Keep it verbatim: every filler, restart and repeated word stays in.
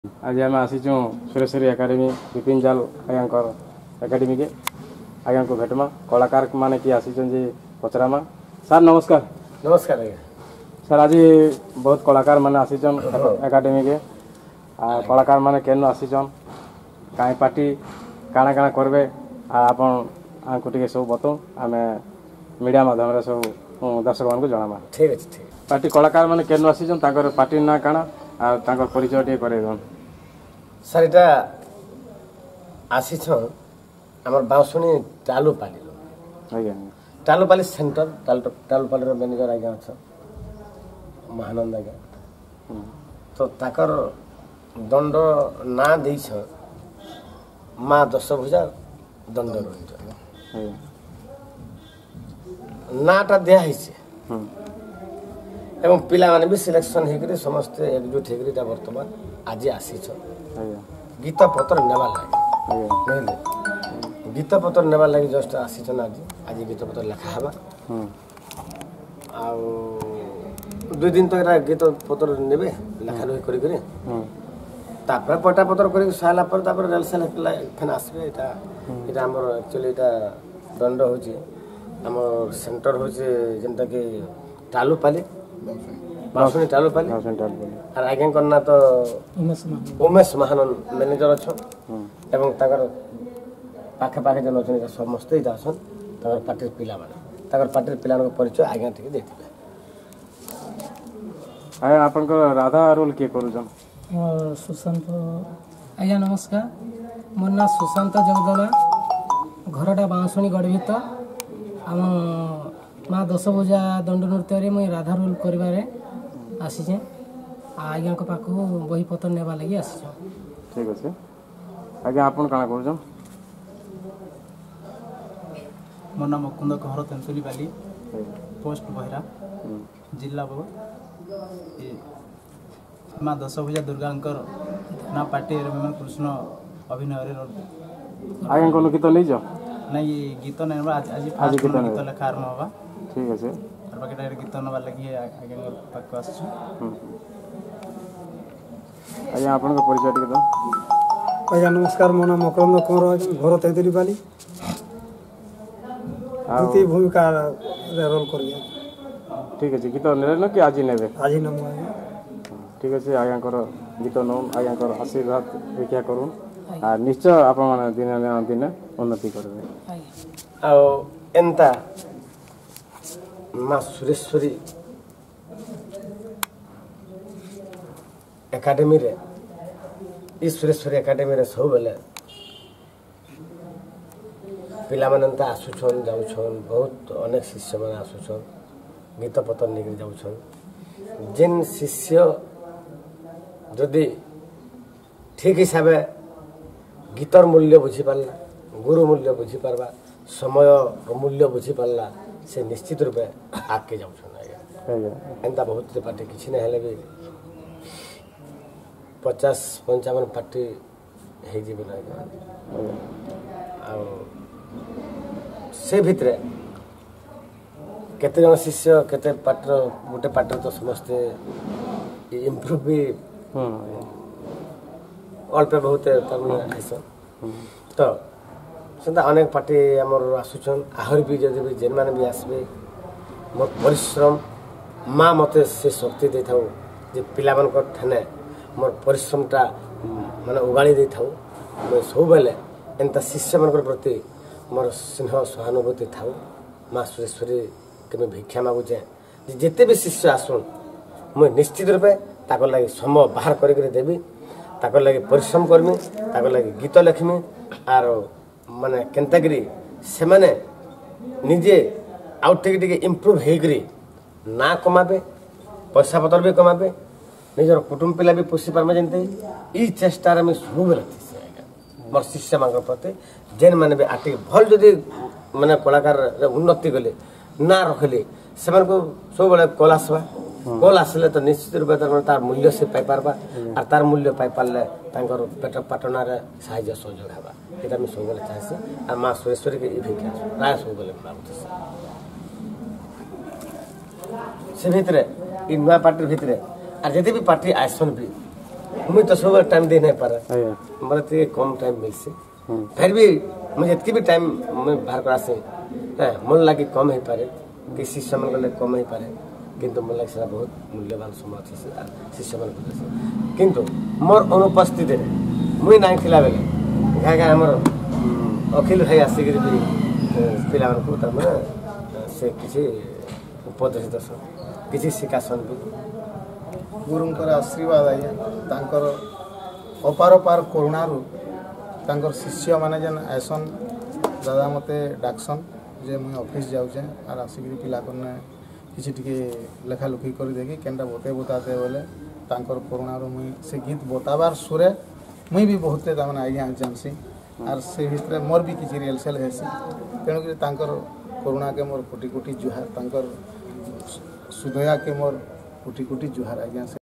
आज आम आसीचु सुरेश्वरी एकाडेमी विपिन जाल आज्ञा एकाडेमी के आज्ञा को भेटमा कलाकार माने कि आसीचन जे पचरामा। सर नमस्कार। नमस्कार आज्ञा। सर आज बहुत कलाकार माने आसीचन एकाडेमी के आ कलाकार माने केन आसीचन काई पार्टी काना काना करबे आपन आंको टिके सब बतो आमे मीडिया माध्यम रे सब दर्शक मान को जणामा। ठीक अछि ठीक। पार्टी कलाकार माने केन आसीचन ताकर पार्टी ना काना आ ताकर परिचय टे करे दन। सर एटा आसीछन हमर बाउसुनी टालुपाली रो। आज्ञा टालुपाली सेंटर टालुपाली रो मैनेजर आज्ञा छ महानंद आज्ञा। तो ताकर दंड ना देई छ मां दशभुजा दंड रोहित नाटा दिया हिसे एवं पिला माने भी सिलेक्शन हेकरी समस्त एकजुट हेकरी ता वर्तमान आज आसी छ गीत पत्र नेबा लागे बुझले गीत पत्र नेबा लागे जस्ट आसी छ आज आज गीत पत्र लिखा हबा आ दु दिन तक एरा गीत पत्र नेबे लिखा रही करी करी तापर पटा पत्र करी साला पर तापर रेल सेल फेन आसबे एटा एटा हमर एक्चुअली एटा दंड होची हमर सेंटर होची जेंता कि टालुपाली बाउसुनी टालुपाली और आज्ञा करना तो उमेश महानंद मैनेजर अच्छा एवं ताकर पाखे पाखे जन अच्छा समस्त ही आसन ताकर पार्टी पिला माने ताकर पार्टी पिला को परिचय आज्ञा ठीक देथिबे। आय आपन को राधा रोल के करूजन सुशांत आज्ञा नमस्कार। मोर ना सुशांत जगदना घरटा बाउसुनी गढ़ भीतर आम माँ दशभुजा दंड नृत्य मुझे राधा रोल कर आसीचे आज्ञा को पाखु बही पत्र नेबा लगी आसी। ठीक अच्छे आज्ञा आपन काना करूजन। मोर नाम मुकुंद कहर तेंतुली बाली पोस्ट बहिरा जिला बोर्ड माँ दशभुजा दुर्गांकर ना पार्टी रविमान कृष्ण अभिनय रोल आज्ञा को गीत नहीं जाओ नहीं गीत नहीं आज आज आज गीत गीत लेखा आरंभ होगा। ठीक है सर और बाकी टाइम गीत नवा लगी है आगे पाक आस आज्ञा आपन को परिचय टिके दो। आज्ञा नमस्कार मो नाम मकरंद कुमार घर तेंतुली बाली द्वितीय भूमिका रोल कर। ठीक है गीत नेले न कि आज नेबे आज नमो आज्ञा। ठीक है आज्ञा कर गीत नो आज्ञा कर आशीर्वाद भिक्षा करूँ आ निश्चय आप दिन दिन उन्नति करबे। आ एंता माँ सुरेश्वरी एकाडेमी रे ई सुरेश्वरी एकाडेमी रे सब बेले पिला मानंता आसुछन जाउछन बहुत अनेक शिष्य माने आसुछन गीत पत्र निकल जाउछन जिन शिष्य जदि ठीक हिसाबे गीतर मूल्य बुझी पारला गुरु मूल्य बुझी पारबा समय मूल्य बुझी पारला से निश्चित रूपे आगे जाउछन आज्ञा। एंता बहुत पार्टी किछि नै हेले भी पचास पंचावन पार्टी हे जीवन आज्ञा आ से भितरे केते जन शिष्य केते पार्टी गोटे पार्टी तो समस्ते इम्प्रूव भी अल्प बहुत तो सेंता अनेक पार्टी आमर आसुचन आहरी भी जदि भी जेन माने भी आसबे मोर परिश्रम माँ मते से शक्ति दे थाउ जे पिला मन को ठने मोर परिश्रमटा माने उगाड़ी दे थाउ मैं सब बेले एंता शिष्य मन प्रति मोर स्नेह सहानुभूति थाउ माँ सुरेश्वरी के मैं भिक्षा मागुचे जेते भी शिष्य आसुन मैं निश्चित रूपे ताको लागि समय बाहर करि करि देबी ताको लागि परिश्रम करमी ताको लागि गीत लिखमी आर माने केंतागिरी से माने निजे आउ टिके टिके इम्प्रूव हेगरी ना कमाबे पैसा पतर भी कमाबे निजर कुटुंब पिला भी पोषि पारमे जेंते ई चेष्टा रे मैं सब रखिसे आज्ञा मोर शिष्य मांग प्रति जेन माने भी आटी भल जदी माने कलाकार रे उन्नति गले ना रखले सेमान को सब बळे कला सवा कल आसले तो निश्चित रूप तार मूल्य से पाई पारबा और तार मूल्य पाई पारले तांकर पेट पाटना रे साहाय्य सहयोग हेबा एटा मैं सब बेले चाहसी आ माँ सुरेश्वरी के ई भिक्षा प्राय सब बेले मागुथि से भितरे इ नुआ पार्टी भितरे और जति भी पार्टी आसन भी मुझे तो सब टाइम दे नहीं पारे ଆଜ୍ଞା मतलब तो कम टाइम मिलसी ହୁଁ फिर भी मुझे इतनी भी टाइम मैं बाहर कर आसे हाँ मन लगे कम हो पारे कि शिष्य मन गले कम हो पारे किंतु मन लगे सेटा बहुत मूल्यवान समय अच्छे शिष्य मन किंतु मोर अनुपस्थित मुई नाई थिला बेले घा घा हमर अखिल भाई आसिक भी पिला को तमाने से किसी उपदेश दस किसी शिकासन भी गुरुंकर आशीर्वाद आज्ञा तांकर अपार अपार करुणारू तांकर शिष्य माने जेन आसन दादा मते डाकसन जे मुई ऑफिस जाउछे आर आसिक पिला करने किसी टिके लेखा लुखी कर देखी केनटा बते बताते बोले तांकर करुणारू मुई से गीत बताबार सुरे मुई भी बहुते तामने आज्ञा जानसी आर से भितर मोर भी किसी रिहर्सल हेसी तेणुक तांकर करुणा के मोर कोटि कोटि जुहार तांकर सुदया के मोर कोटि कोटि जुहार आज्ञा।